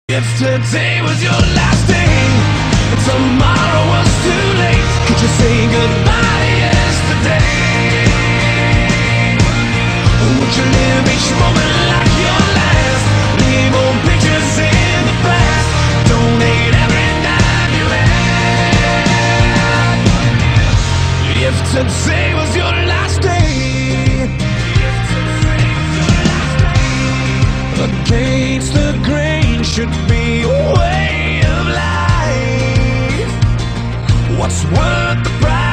If today was your last day, and tomorrow was too late, could you say goodbye to yesterday? Would you live each moment like your last? Leave old pictures in the past. Donate every dime you had. If today was your last day, against the grain should be a way of life. What's worth the price?